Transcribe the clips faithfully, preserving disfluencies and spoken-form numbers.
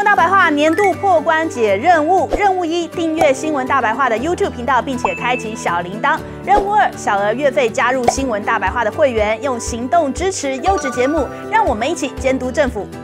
闻大白话年度破关解任务，任务一：订阅新闻大白话的 YouTube 频道，并且开启小铃铛。任务二：小额月费加入新闻大白话的会员，用行动支持优质节目，让我们一起监督政府。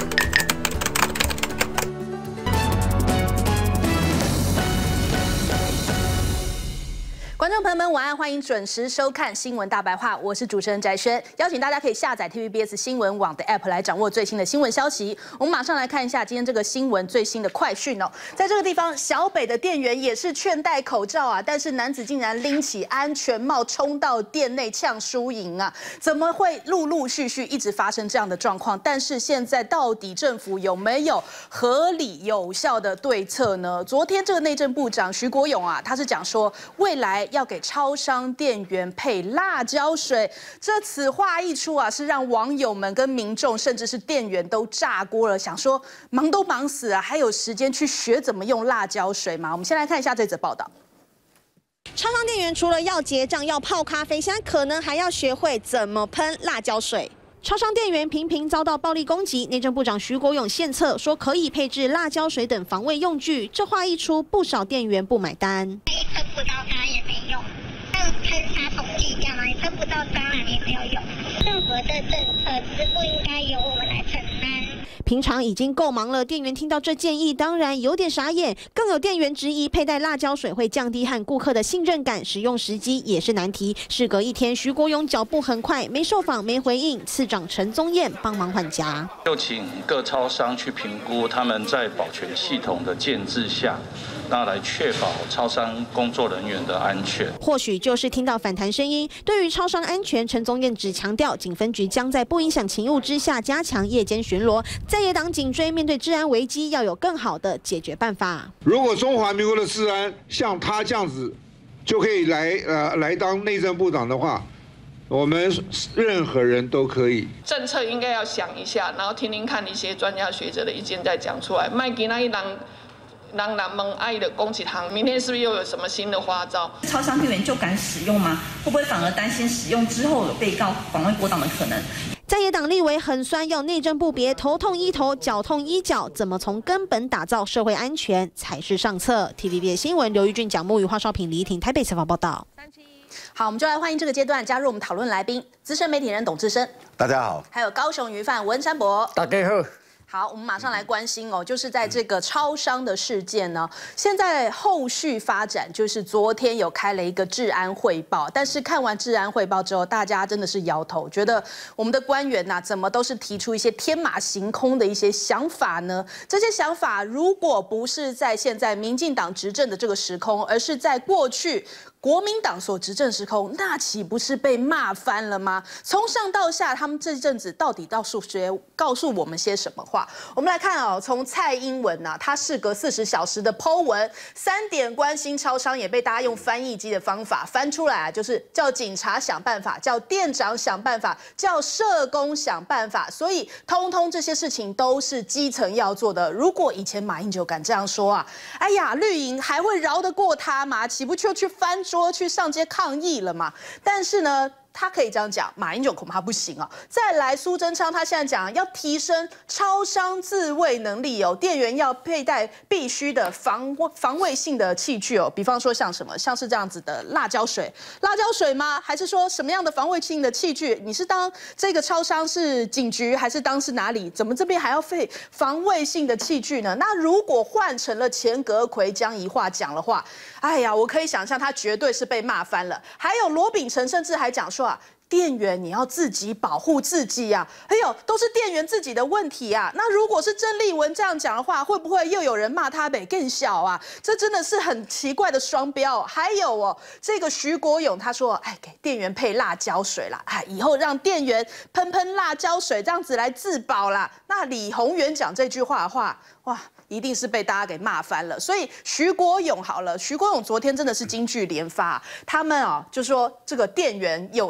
观众朋友们，晚安，欢迎准时收看《新闻大白话》，我是主持人翟轩，邀请大家可以下载 T V B S 新闻网的 App 来掌握最新的新闻消息。我们马上来看一下今天这个新闻最新的快讯哦。在这个地方，小北的店员也是劝戴口罩啊，但是男子竟然拎起安全帽冲到店内呛输赢啊！怎么会陆陆续续一直发生这样的状况？但是现在到底政府有没有合理有效的对策呢？昨天这个内政部长徐国勇啊，他是讲说未来 要给超商店员配辣椒水，这此话一出啊，是让网友们跟民众，甚至是店员都炸锅了，想说忙都忙死了，还有时间去学怎么用辣椒水吗？我们先来看一下这则报道。 超商店员除了要结账、要泡咖啡，现在可能还要学会怎么喷辣椒水。 超商店员频频遭到暴力攻击，内政部长徐国勇献策说可以配置辣椒水等防卫用具，这话一出，不少店员不买单。 喷不到它也没用，像喷杀虫剂一样啊，你喷不到蟑螂也没有用。任何的政策是不应该由我们来承担。 平常已经够忙了，店员听到这建议，当然有点傻眼。更有店员质疑佩戴辣椒水会降低和顾客的信任感，使用时机也是难题。事隔一天，徐国勇脚步很快，没受访没回应，次长陈宗彦帮忙换夹。 就请各超商去评估他们在保全系统的建制下，那来确保超商工作人员的安全。 或许就是听到反弹声音。对于超商安全，陈宗彦只强调，警分局将在不影响勤务之下，加强夜间巡逻。在野党紧追，面对治安危机，要有更好的解决办法。 如果中华民国的治安像他这样子，就可以来呃来当内政部长的话，我们任何人都可以。 政策应该要想一下，然后听听看一些专家学者的意见再讲出来。麦吉那一郎。 让人们爱的宫崎堂，明天是不是又有什么新的花招？ 超商店员就敢使用吗？会不会反而担心使用之后有被告妨碍国党的可能？ 在野党立委很酸，要内政部别头痛医头，脚痛医脚，怎么从根本打造社会安全才是上策。T V B 新闻刘玉俊、蒋木宇、华少平、李怡婷台北采访报道。 好，我们就来欢迎这个阶段加入我们讨论来宾，资深媒体人董志生， 大家好； 还有高雄鱼贩文山博， 大家好。 好，我们马上来关心哦，就是在这个超商的事件呢，现在后续发展就是昨天有开了一个治安汇报，但是看完治安汇报之后，大家真的是摇头，觉得我们的官员呐、啊，怎么都是提出一些天马行空的一些想法呢？这些想法如果不是在现在民进党执政的这个时空，而是在过去 国民党所执政时空，那岂不是被骂翻了吗？从上到下，他们这阵子到底告诉学告诉我们些什么话？我们来看哦，从蔡英文呐、啊，他事隔四十小时的po文，三点关心超商也被大家用翻译机的方法翻出来啊，就是叫警察想办法，叫店长想办法，叫社工想办法，所以通通这些事情都是基层要做的。如果以前马英九敢这样说啊，哎呀，绿营还会饶得过他吗？岂不就去翻 说去上街抗议了嘛？但是呢，他可以这样讲，马英九恐怕不行啊。再来，苏贞昌他现在讲要提升超商自卫能力哦，店员要佩戴必须的防防卫性的器具哦，比方说像什么，像是这样子的辣椒水，辣椒水吗？还是说什么样的防卫性的器具？你是当这个超商是警局，还是当是哪里？怎么这边还要费防卫性的器具呢？那如果换成了钱格奎江宜桦讲的话，哎呀，我可以想象他绝对是被骂翻了。还有罗秉成甚至还讲说啊， 店员你要自己保护自己呀、啊！哎呦，都是店员自己的问题啊！那如果是郑丽文这样讲的话，会不会又有人骂他北更小啊？这真的是很奇怪的双标。还有哦，这个徐国勇他说，哎，给店员配辣椒水啦，哎，以后让店员喷喷辣椒水，这样子来自保啦。那李宏源讲这句话的话，哇！ 一定是被大家给骂翻了，所以徐国勇好了，徐国勇昨天真的是金句连发，他们啊就说这个店员有三宝，这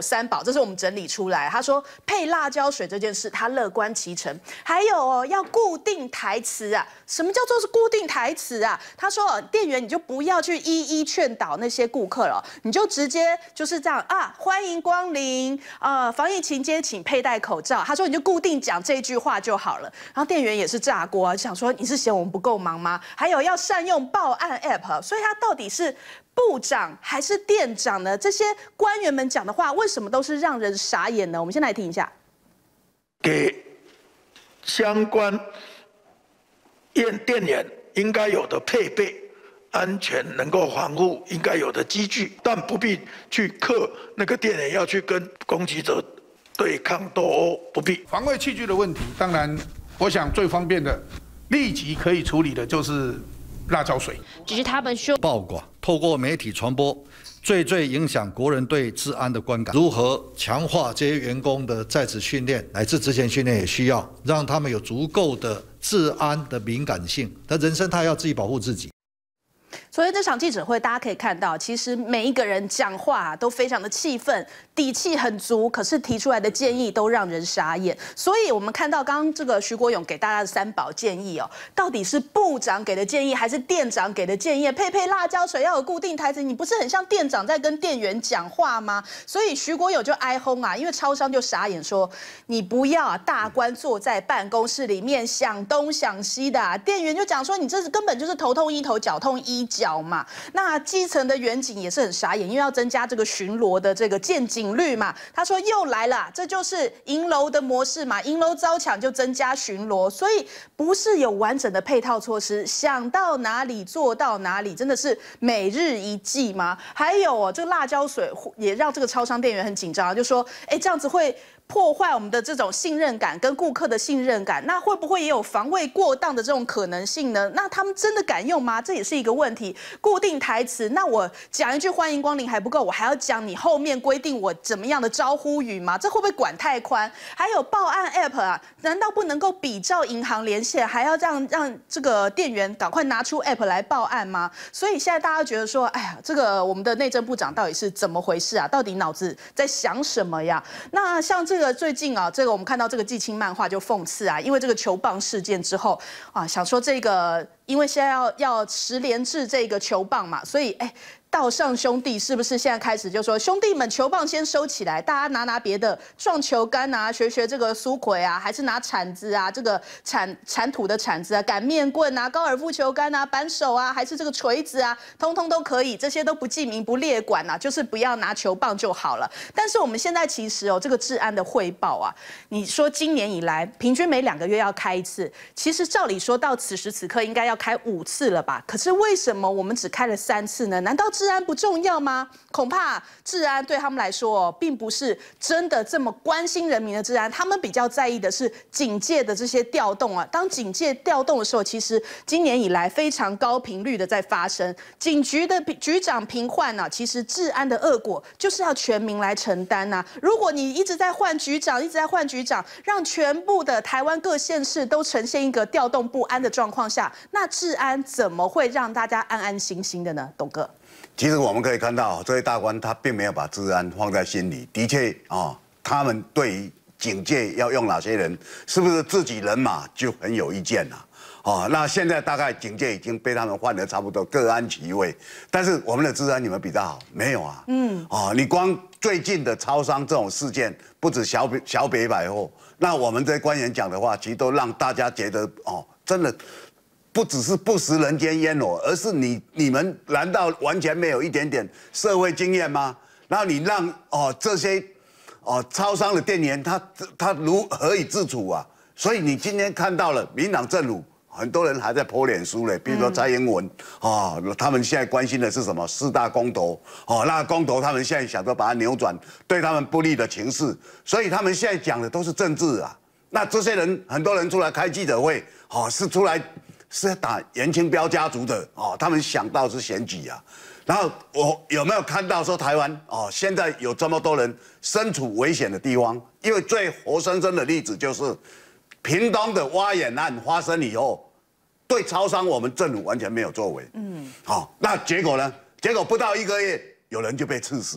这是我们整理出来。他说配辣椒水这件事，他乐观其成。还有哦，要固定台词啊，什么叫做是固定台词啊？他说店员你就不要去一一劝导那些顾客了，你就直接就是这样啊，欢迎光临啊、呃，防疫期间请佩戴口罩。他说你就固定讲这句话就好了。然后店员也是炸锅啊，想说你是嫌我们不够忙吗？还有要善用报案 app， 所以他到底是部长还是店长呢？这些官员们讲的话，为什么都是让人傻眼呢？我们先来听一下。 给相关店店员应该有的配备，安全能够防护应该有的机具，但不必去克那个店员要去跟攻击者对抗斗殴，不必。 防卫器具的问题，当然，我想最方便的、立即可以处理的就是辣椒水。 只是他们说， 曝光透过媒体传播，最最影响国人对治安的观感。如何强化这些员工的在职训练，乃至之前训练也需要让他们有足够的治安的敏感性。他人生他要自己保护自己。 所以这场记者会，大家可以看到，其实每一个人讲话、啊、都非常的气愤，底气很足，可是提出来的建议都让人傻眼。所以我们看到刚刚这个徐国勇给大家的三宝建议哦，到底是部长给的建议，还是店长给的建议？配配辣椒水要有固定台词，你不是很像店长在跟店员讲话吗？所以徐国勇就哀轰啊，因为超商就傻眼说，你不要啊，大官坐在办公室里面想东想西的、啊，店员就讲说，你这根本就是头痛医头，脚痛医脚。嘛，那基层的员警也是很傻眼，因为要增加这个巡逻的这个见警率嘛。他说又来了，这就是银楼的模式嘛，银楼遭抢就增加巡逻，所以不是有完整的配套措施，想到哪里做到哪里，真的是每日一剂吗？还有哦，这个辣椒水也让这个超商店员很紧张，就说，哎，这样子会破坏我们的这种信任感跟顾客的信任感，那会不会也有防卫过当的这种可能性呢？那他们真的敢用吗？这也是一个问题。固定台词，那我讲一句欢迎光临还不够，我还要讲你后面规定我怎么样的招呼语吗？这会不会管太宽？还有报案 app 啊，难道不能够比照银行连线，还要让让这个店员赶快拿出 app 来报案吗？所以现在大家觉得说，哎呀，这个我们的内政部长到底是怎么回事啊？到底脑子在想什么呀？那像这个最近啊，这个我们看到这个季青漫画就讽刺啊，因为这个球棒事件之后啊，想说这个。因为现在要要十连制这个球棒嘛，所以哎，道上兄弟是不是现在开始就说兄弟们球棒先收起来，大家拿拿别的撞球杆啊，学学这个苏揆啊，还是拿铲子啊，这个铲铲土的铲子啊，擀面棍啊，高尔夫球杆啊，扳手啊，还是这个锤子啊，通通都可以，这些都不记名不列管啊，就是不要拿球棒就好了。但是我们现在其实哦，这个治安的汇报啊，你说今年以来平均每两个月要开一次，其实照理说到此时此刻应该要开五次了吧？可是为什么我们只开了三次呢？难道治安不重要吗？恐怕治安对他们来说、哦，并不是真的这么关心人民的治安，他们比较在意的是警戒的这些调动啊。当警戒调动的时候，其实今年以来非常高频率的在发生。警局的局长平换呢、啊，其实治安的恶果就是要全民来承担呐、啊。如果你一直在换局长，一直在换局长，让全部的台湾各县市都呈现一个调动不安的状况下，那治安怎么会让大家安安心心的呢？董哥， 其实我们可以看到，这些大官他并没有把治安放在心里。的确啊，他们对于警戒要用哪些人，是不是自己人马就很有意见了。哦，那现在大概警戒已经被他们换得差不多，各安其位。但是我们的治安你们比较好，没有啊？嗯，哦，你光最近的超商这种事件，不止小北小北百货，那我们这些官员讲的话，其实都让大家觉得哦，真的。不只是不食人间烟火，而是你你们难道完全没有一点点社会经验吗？然后你让哦这些哦超商的店员他他如何以自处啊？所以你今天看到了民党政府很多人还在泼脸书嘞，比如说蔡英文哦，他们现在关心的是什么？四大公投哦，那公投他们现在想说把它扭转对他们不利的情势，所以他们现在讲的都是政治啊。那这些人很多人出来开记者会哦，是出来。是打严清标家族的哦，他们想到是选举啊。然后我有没有看到说台湾哦，现在有这么多人身处危险的地方？因为最活生生的例子就是屏东的挖眼案发生以后，对超商我们政府完全没有作为。嗯，好、哦，那结果呢？结果不到一个月，有人就被刺死了。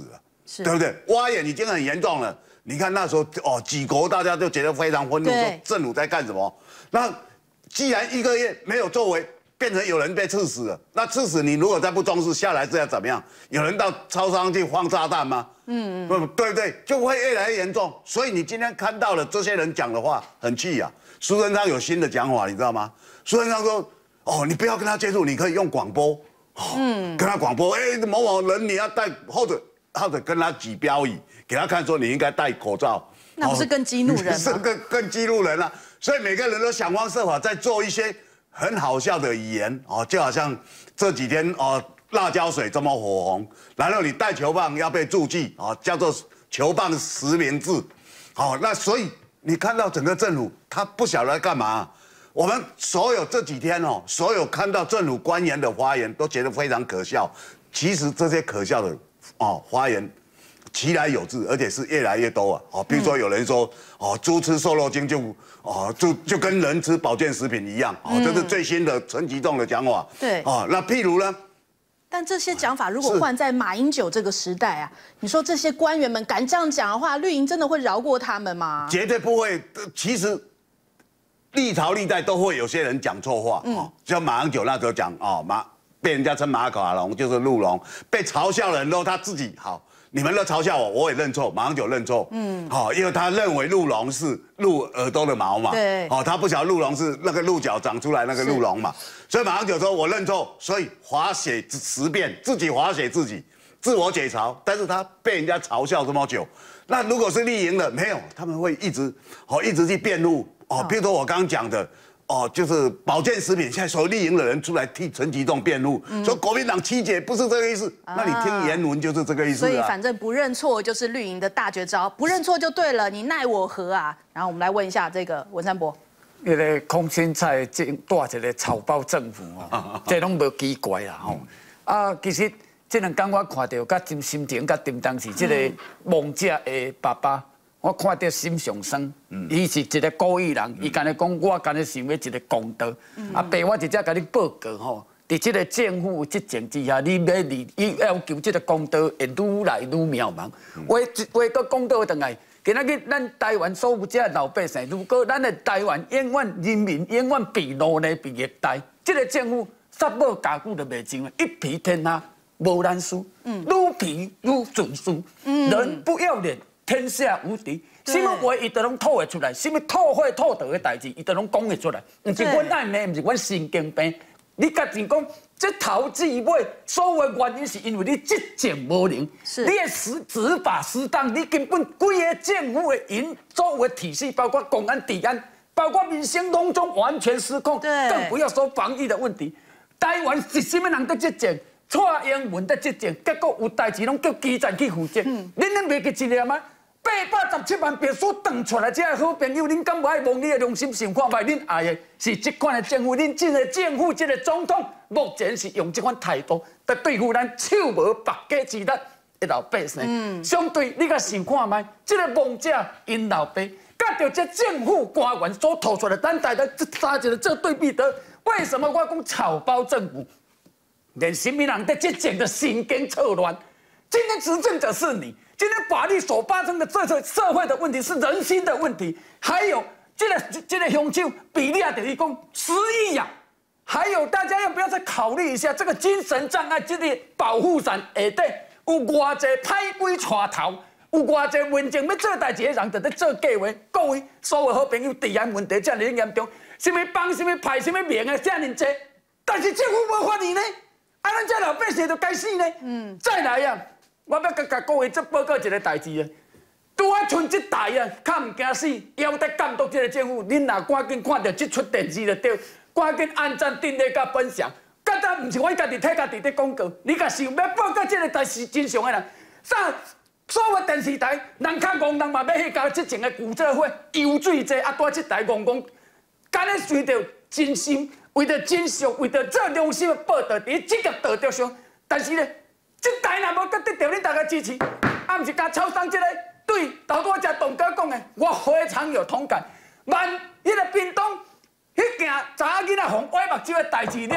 对不对？挖眼已经很严重了。你看那时候哦，几国大家都觉得非常愤怒，说政府在干什么？那既然一个月没有作为，变成有人被刺死了，那刺死你如果再不重视下来，这要怎么样？有人到超商去放炸弹吗？嗯，不对不对，就会越来越严重。所以你今天看到了这些人讲的话，很气啊。苏贞昌有新的讲法，你知道吗？苏贞昌说：“哦，你不要跟他接触，你可以用广播，哦、嗯，跟他广播，哎，某某人你要戴，或者或者跟他举标语，给他看说你应该戴口罩。” 那不是更激怒人吗？ 是更更激怒人了、啊。所以每个人都想方设法在做一些很好笑的语言哦，就好像这几天哦，辣椒水这么火红，然后你带球棒要被注记哦，叫做球棒实名制，好、哦，那所以你看到整个政府他不晓得干嘛。我们所有这几天哦，所有看到政府官员的发言都觉得非常可笑。其实这些可笑的哦发言。其来有之，而且是越来越多啊！哦，比如说有人说，哦，猪吃瘦肉精就哦，就就跟人吃保健食品一样，哦，这是最新的陈吉仲的讲法。 对， 哦，那譬如呢？ 但这些讲法如果换在马英九这个时代啊，你说这些官员们敢这样讲的话，绿营真的会饶过他们吗？ 绝对不会。其实历朝历代都会有些人讲错话，嗯，像马英九那时候讲哦马被人家称马卡龙就是鹿茸，被嘲笑的人都他自己好。你们都嘲笑我，我也认错，马英九认错，嗯，好、哦，因为他认为鹿茸是鹿耳朵的毛嘛， 对， 哦，他不晓得鹿茸是那个鹿角长出来那个鹿茸嘛，所以马英九说我认错，所以罚写十遍，自己罚写自己，自我解嘲，但是他被人家嘲笑这么久，那如果是绿营的，没有，他们会一直哦一直去辩护，哦，比如说我刚刚讲的。哦，就是保健食品，现在所有绿营的人出来替陈吉仲辩护，嗯、说国民党七姐不是这个意思，啊、那你听原文就是这个意思、啊。所以反正不认错就是绿营的大绝招，不认错就对了，你奈我何啊？然后我们来问一下这个文山博， 那个空心菜这带一个草包政府哦，这拢无奇怪啦吼。啊，其实这两天我看到，甲真心情甲丁当时这个亡者的爸爸。我看到心上酸，伊是一个故意人，伊干咧讲，我干咧想要一个公道。啊，爸，我直接甲你报告吼，伫这个政府执政之下，你要你你要求这个公道会愈来愈渺茫。话话个公道回来，今仔日咱台湾所有这老百姓，如果咱的台湾永远人民永远被奴隶被虐待，这个政府杀无家具就袂上，一皮天下无难事，愈皮愈准输，人不要脸。天下无敌，什么话伊都拢吐会出来，什么吐血吐道的代志，伊都拢讲会出来。唔是阮爱骂，唔是阮神经病。你家己讲，这头至尾所有原因是因为你执政无能，你的执执法失当，你根本规个政府的营所有的体系，包括公安、治安，包括民生拢总完全失控。更不要说防疫的问题。台湾是什么人在执政？蔡英文在执政，结果有代志拢叫基层去负责。恁恁袂记一念吗？八百十七万别墅长出来，这些好朋友，恁敢不爱望你的良心想看卖？恁爱的是这款的政府，恁这个政府，这个总统，目前是用这款态度来对付咱手无百家之力的老百姓。嗯，相对你甲想看卖，这个亡者因老爸，甲着这政府官员所吐出来，咱大家这三一个做对比的，为什么我讲草包政府？连新民党在执政的神经错乱，今天执政者是你。今天法律所发生的这个社会的问题是人心的问题，还有这个这个凶手比例啊，等于讲十亿呀，还有大家要不要再考虑一下这个精神障碍这个保护伞下底有偌济歹鬼带头，有偌济文静要做代志的人在咧做计划，各位所有好朋友，治安问题这么严重，什么帮什么派什么名啊这么多，但是政府无法理呢，啊，咱这老百姓就该死呢。嗯，再来呀。我要甲各位再报告一个代志啊！拄啊剩这台啊，较唔惊死，要得监督这个政府。恁若赶紧看到这出电视就对，赶紧按赞、订阅、甲分享。刚才唔是我家己替家己在广告，你若想要报告这个代志真相的人，啥所有电视台人较戆人嘛要去搞这前的古早会油水济啊，带这台戆戆，干咧随着真心，为着真相，为着做良心的报道，伫这个道德上，但是呢。这台若无得到恁大家支持，啊，毋是甲超商这个对头拄我只董哥讲的，我非常有同感。万迄个屏东迄件查囡仔红歪目睭的代志了，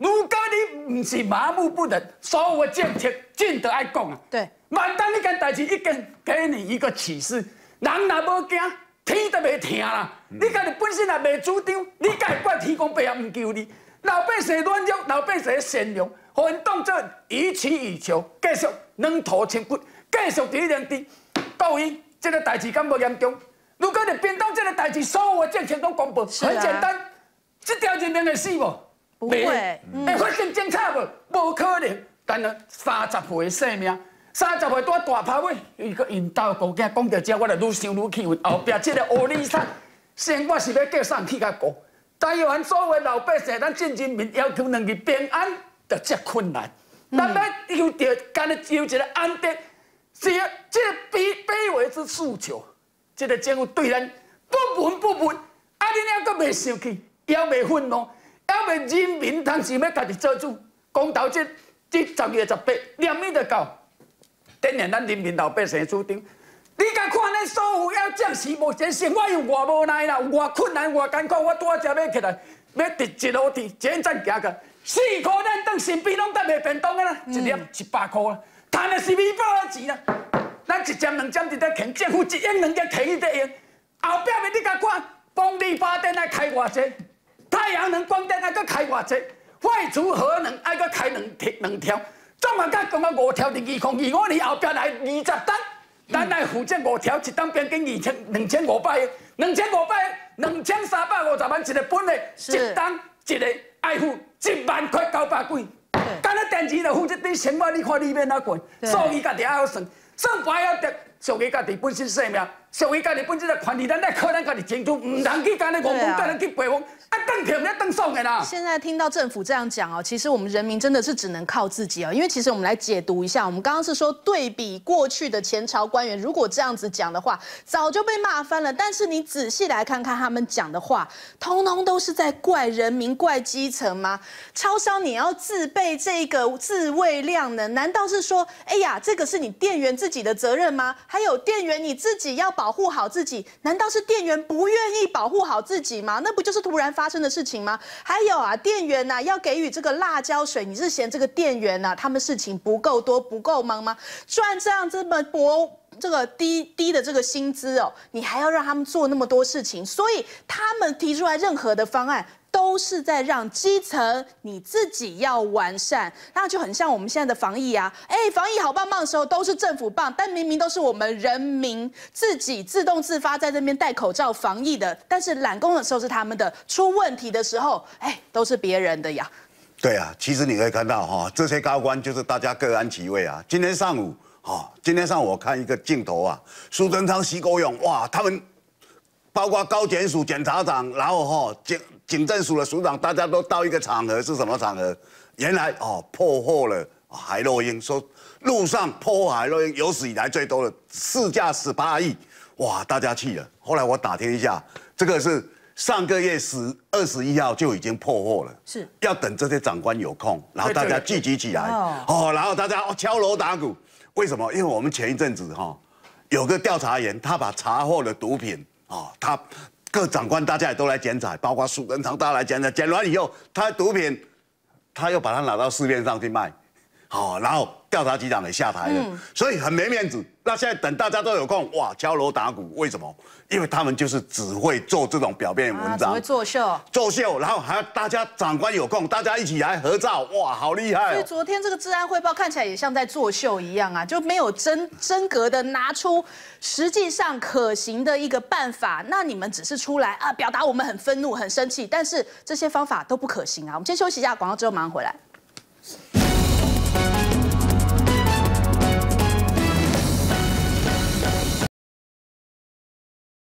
如果你唔是麻木不仁，所有的政策尽都爱讲啊。 对， 万当你件代志已经给你一个启示，人若无惊，天都袂疼啦。嗯、你家己本身也袂主张，你家己怪天公伯也唔救你。老百姓软弱，老百姓善良，互因当作予取予求，继续两头清骨，继续伫两地。各位，这个代志敢无严重？如果你变到这个代志，所有的政策都公布，很简单，这条人命会死无？ 不会，会发生争吵无？无可能。但是三十岁的性命，三十岁拄大炮尾，伊个因兜顾囝讲到这，我就愈想愈气愤。后壁这个乌里山，先我是要叫送去甲顾。台湾所有的老百姓，咱尽人民要求两日平安，就这困难。咱要求着，干咧求一个安定，是啊，这个卑卑微之诉求，这个政府对咱不闻不问，啊，你还阁未生气，也未愤怒。要袂人民当时要家己做主，公投这这十月十八，念咪就到，当然咱人民老百姓主张。你甲看咱所有要将士目前生活有偌无奈啦，有偌困难、偌艰苦，我拄仔才要起来，要直一路地前站行个，四块咱当身边拢得卖便当个啦，一粒一百块啦，赚的是微薄的钱啦。咱一针两针伫咧欠，政府一亿两亿摕去伫用，后壁面你甲看，风力发电爱开偌济？太阳能光电还阁开偌济，废除核能还阁开两两条，总共甲讲啊五条，伫二零二五年后壁来二十单，咱来负责五条，一单边境二千两千五百个，两千五百个，两千三百五十万一个本的，一单一个爱付一万块九百几，干那电池就付一堆生活，你看你要哪管？所以家己要算，算牌要得，属于家己本身性命，属于家己本身的权利，咱来靠咱家己争取，唔通去干那戆戆，干那去背负。啊，邓肯要邓送的啦！ 现在听到政府这样讲哦，其实我们人民真的是只能靠自己哦。因为其实我们来解读一下，我们刚刚是说对比过去的前朝官员，如果这样子讲的话，早就被骂翻了。但是你仔细来看看他们讲的话，通通都是在怪人民、怪基层吗？超商你要自备这个自卫量能，难道是说，哎呀，这个是你店员自己的责任吗？还有店员你自己要保护好自己，难道是店员不愿意保护好自己吗？那不就是突然发生的事情吗？还有啊，店员呐、啊、要给予这个辣椒水，你是嫌这个店员呐、啊、他们事情不够多不够忙吗？赚这样这么薄这个低低的这个薪资哦，你还要让他们做那么多事情，所以他们提出来任何的方案，都是在让基层你自己要完善，那就很像我们现在的防疫啊，哎，防疫好棒棒的时候都是政府棒，但明明都是我们人民自己自动自发在这边戴口罩防疫的，但是揽工的时候是他们的，出问题的时候，哎，都是别人的呀。 对啊，其实你可以看到哈，这些高官就是大家各安其位啊。今天上午，哈，今天上午我看一个镜头啊，苏贞昌、徐国勇，哇，他们包括高检署检察长，然后哈警警政署的署长，大家都到一个场合，是什么场合？原来哦破获了海洛因，说路上破获海洛因有史以来最多的，市价十八亿，哇，大家气了。后来我打听一下，这个是上个月十二十一号就已经破获了， 是要等这些长官有空，然后大家聚集起来，哦，然后大家敲锣打鼓。为什么？因为我们前一阵子哈有个调查员，他把查获的毒品啊，他各长官大家也都来检采，包括苏贞昌大家来检采，检完以后，他毒品他又把它拿到市面上去卖，好，然后调查局长也下台了，嗯、所以很没面子。那现在等大家都有空，哇，敲锣打鼓，为什么？因为他们就是只会做这种表面文章，啊、只会作秀， 作秀，然后还要大家长官有空，大家一起来合照，哇，好厉害、哦！ 所以昨天这个治安汇报看起来也像在作秀一样啊，就没有真真格的拿出实际上可行的一个办法。那你们只是出来啊，表达我们很愤怒、很生气，但是这些方法都不可行啊。我们先休息一下，广告之后马上回来。